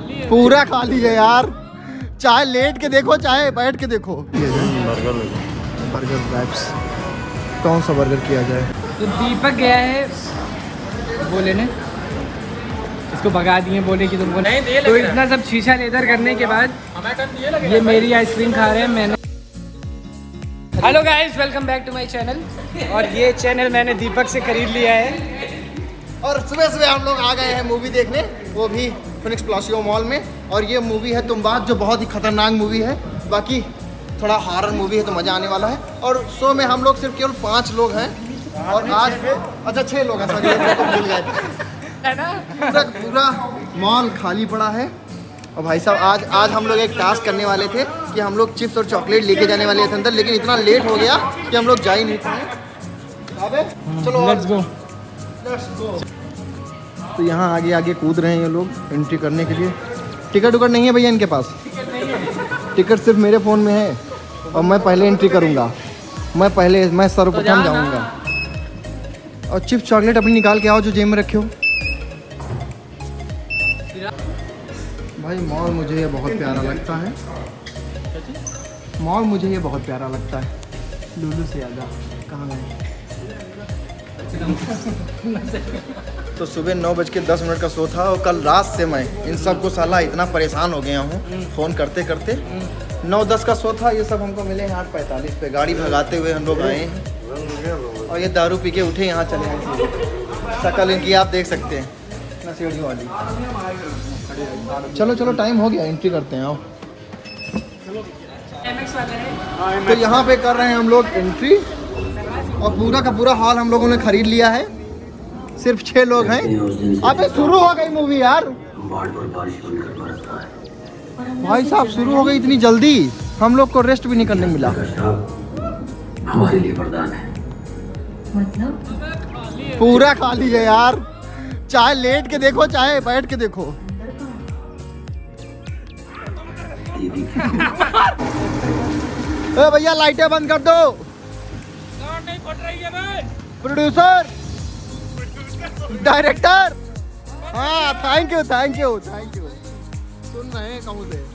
पूरा खाली है यार। चाहे लेट के देखो चाहे बैठ के देखो। बर्गर राइप्स, कौन सा बर्गर किया जाए? तो दीपक गया है बोले ने, इसको भगा दिए, बोले कि तुमको नहीं दे। तो इतना सब शीशा लेदर करने के बाद ये मेरी आइसक्रीम खा रहे हैं। मैंने hello guys, welcome back to my channel. और ये चैनल मैंने दीपक से खरीद लिया है। और सुबह सुबह हम लोग आ गए हैं मूवी देखने, वो भी फिनिक्स प्लासियो मॉल में। और ये मूवी है तुम बात, जो बहुत ही खतरनाक मूवी है। बाकी थोड़ा हॉरर मूवी है तो मज़ा आने वाला है। और शो में हम लोग सिर्फ केवल 5 लोग हैं। और आज अच्छा 6 लोग हैं, सॉरी तो भूल गए है ना। पूरा मॉल खाली पड़ा है। और भाई साहब आज हम लोग एक टास्क करने वाले थे कि हम लोग चिप्स और चॉकलेट लेके जाने वाले थे अंदर, लेकिन इतना लेट हो गया कि हम लोग जा ही नहीं पाए। चलो लेट्स गो। तो यहाँ आगे आगे कूद रहे हैं ये लोग एंट्री करने के लिए। टिकट उकट नहीं है भैया इनके पास। टिकट सिर्फ मेरे फ़ोन में है और मैं पहले एंट्री करूँगा। मैं सर्वप्रथम जाऊँगा। और चिप्स चॉकलेट अपनी निकाल के आओ जो जेब में रखे हो। भाई मॉल मुझे ये बहुत प्यारा लगता है। मॉल मुझे ये बहुत प्यारा लगता है। लुलु से ज़्यादा। कहाँ गए? तो सुबह 9:10 का शो था और कल रात से मैं इन सबको साला इतना परेशान हो गया हूँ फ़ोन करते करते। 9:10 का शो था, ये सब हमको मिले हैं 8:45 पे। गाड़ी भगाते हुए हम लोग आए हैं और ये दारू पी के उठे यहाँ चले आए। शक्ल इनकी आप देख सकते हैं, नशेड़ी वाली। चलो चलो टाइम हो गया, एंट्री करते हैं। आओ। तो यहाँ पे कर रहे हैं हम लोग एंट्री और पूरा का पूरा हॉल हम लोगों ने खरीद लिया है। सिर्फ 6 लोग हैं। अबे शुरू हो गई मूवी यार। भाई साहब शुरू हो गई इतनी जल्दी, हम लोग को रेस्ट भी नहीं करने मिला। हमारे लिए वरदान है। मतलब पूरा खाली है यार। चाहे लेट के देखो चाहे बैठ के देखो। भैया लाइटें बंद कर दो। नहीं फट रही है भाई। प्रोड्यूसर, डायरेक्टर, हाँ थैंक यू। सुन रहे हैं कहूँ से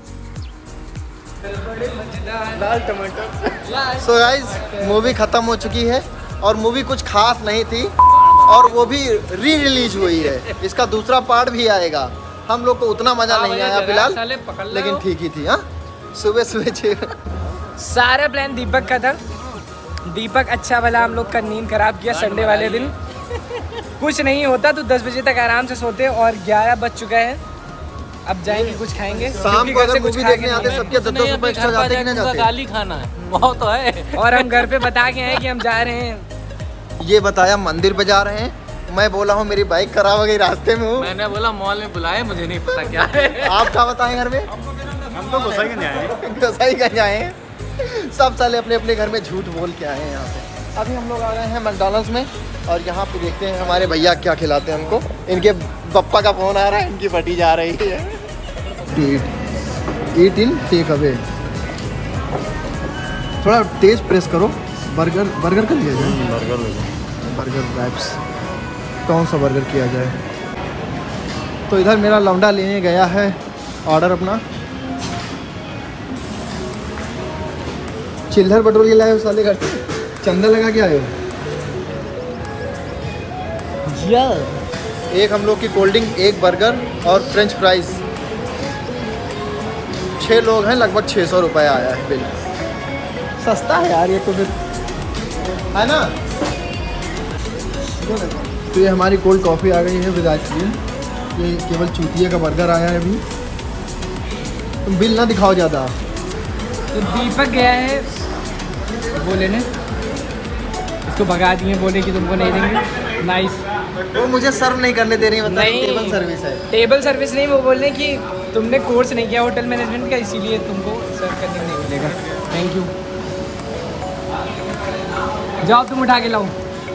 लाल टमाटर। सो गाइस मूवी ख़त्म हो चुकी है और मूवी कुछ खास नहीं थी और वो भी रिलीज हुई है। इसका दूसरा पार्ट भी आएगा। हम लोग को उतना मज़ा नहीं आया फिलहाल, लेकिन ठीक ही थी। हाँ सुबह सारा प्लान दीपक का था। दीपक अच्छा भला हम लोग का नींद खराब किया संडे वाले दिन। कुछ नहीं होता तो 10 बजे तक आराम से सोते और 11 बज चुका है। अब जाएंगे कुछ खाएंगे। शाम को अगर मूवी देखने आते सबके 10 रुपए एक्स्ट्रा जाते कि नहीं जाते? गाली खाना है बहुत तो है। और हम घर पे बता के आए कि हम जा रहे हैं। ये बताया मंदिर पे जा रहे हैं। मैं बोला हूँ मेरी बाइक खराब हो गई, रास्ते में हूँ। मैंने बोला मॉल में बुलाए, मुझे नहीं पता क्या है। आप क्या बताएं घर में? हम तो गोसाईगंज आए हैं। सब साले अपने अपने घर में झूठ बोल के आए हैं यहाँ पे। अभी हम लोग आ गए हैं मैकडॉनल्ड्स में और यहाँ पे देखते हैं हमारे भैया क्या खिलाते हैं हमको। इनके पप्पा का फोन आ रहा है, इनकी फटी जा रही है। Eat in take away. थोड़ा तेज प्रेस करो। बर्गर कर लिया जाए। बर्गर राइप्स, कौन सा बर्गर किया जाए? तो इधर मेरा लौंडा लेने गया है ऑर्डर अपना। चिल्लर पेट्रोल के लाए हो साले घर से? चंदा लगा के आए हो? एक हम लोग की कोल्ड ड्रिंक, एक बर्गर और फ्रेंच फ्राइज। 6 लोग हैं, लगभग 600 रुपये आया है बिल। सस्ता है यार ये तो फिर, है ना। तो ये हमारी कोल्ड कॉफ़ी आ गई है विद आइसक्रीम। ये केवल चूतिया का बर्गर आया है अभी। तुम बिल ना दिखाओ ज़्यादा। तो दीपक गया है बोले ने, इसको भगा दिए, बोले कि तुमको नहीं देंगे। नाइस। वो मुझे सर्व नहीं करने दे रही है, मतलब टेबल सर्विस है। टेबल सर्विस नहीं, वो बोल रहे हैं कि तुमने कोर्स नहीं किया होटल मैनेजमेंट का, इसीलिए तुमको सर्व करने नहीं मिलेगा। Thank you. जाओ तुम उठा के लाओ।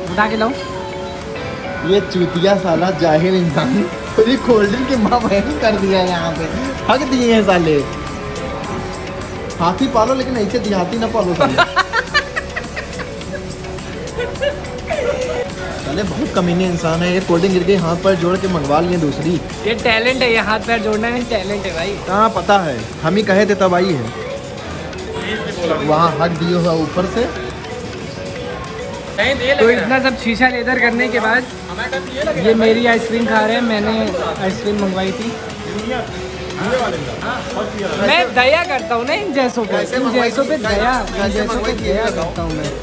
ये चूतिया साला जाहिर इंसान पूरी कोल्ड ड्रिंक की माँ बहन कर दिया है यहाँ पे। हक दिए हैं साले। हाथी पालो लेकिन ऐसे देहाती ना पालो साले। साले बहुत कमीने इंसान है। ये कोल्ड ड्रिंक गिर गई, हाथ पर जोड़ के मंगवा लिए दूसरी। ये टैलेंट है, ये हाथ पैर जोड़ना नहीं टैलेंट है भाई। हाँ पता है, हम ही कहे थे तब आई है। वहाँ हक दिए हुआ ऊपर से। तो इतना सब शीशा लेदर करने के बाद ये मेरी आइसक्रीम खा रहे हैं। मैंने आइसक्रीम मंगवाई थी। मैं दया करता हूँ ना इन जैसों पे, इन जैसों पे दया, इन जैसों पे दया करता हूँ मैं।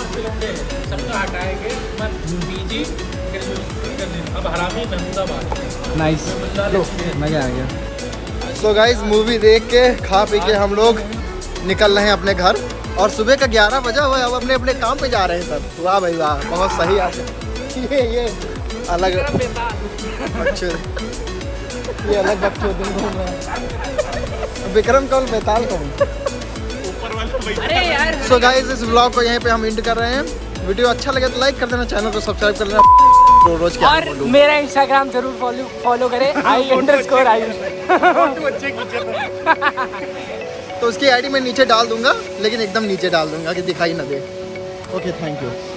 नाइस, मजा आ गया। सो गाइस मूवी देख के खा पी के हम लोग निकल रहे हैं अपने घर। और सुबह का 11 बजा हुआ है, अब अपने अपने काम पे जा रहे हैं सब। वाह भाई वाह, बहुत सही आज ये अलग बच्चे, ये अलग बच्चे घूम रहे हैं। विक्रम कौन, बेताल कौन? अरे यार सो गाइस इस व्लॉग को यहीं पे हम एंड कर रहे हैं। वीडियो अच्छा लगे तो लाइक कर देना, चैनल को सब्सक्राइब कर लेना। रोज क्या और मेरा इंस्टाग्राम जरूर फॉलो करें, I_आयुष। तो उसकी आईडी मैं नीचे डाल दूंगा, लेकिन एकदम नीचे डाल दूंगा कि दिखाई ना दे। Okay thank you.